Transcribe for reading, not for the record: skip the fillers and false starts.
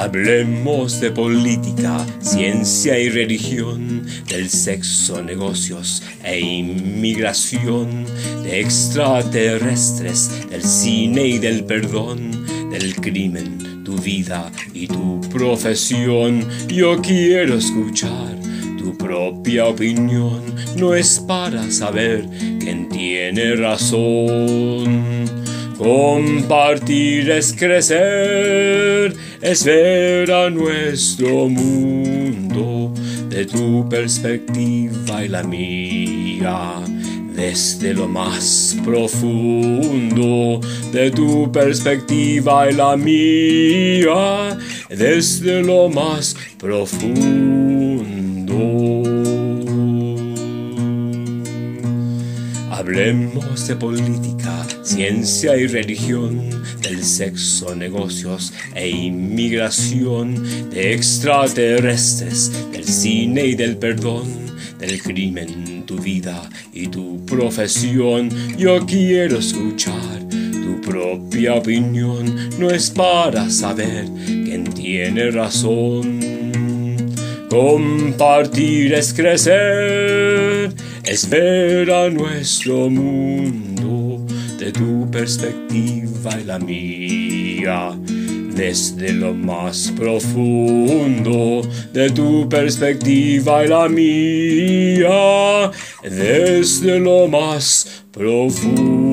Hablemos de política, ciencia y religión, del sexo, negocios e inmigración, de extraterrestres, del cine y del perdón, del crimen, tu vida y tu profesión. Yo quiero escuchar tu propia opinión, no es para saber quién tiene razón. Compartir es crecer, es ver a nuestro mundo de tu perspectiva y la mía, desde lo más profundo, de tu perspectiva y la mía, desde lo más profundo. Hablemos de política, ciencia y religión, del sexo, negocios e inmigración, de extraterrestres, del cine y del perdón, del crimen, tu vida y tu profesión. Yo quiero escuchar tu propia opinión, no es para saber quién tiene razón. Compartir es crecer, es ver a nuestro mundo de tu perspectiva y la mía, desde lo más profundo, de tu perspectiva y la mía, desde lo más profundo.